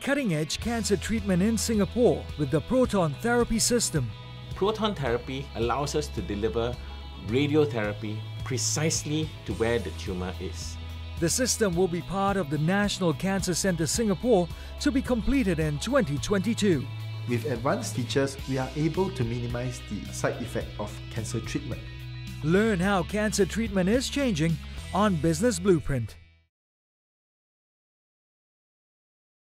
cutting-edge cancer treatment in Singapore with the proton therapy system. Proton therapy allows us to deliver radiotherapy precisely to where the tumor is. The system will be part of the National Cancer Centre Singapore to be completed in 2022. With advanced features, we are able to minimize the side effect of cancer treatment. Learn how cancer treatment is changing on Business Blueprint.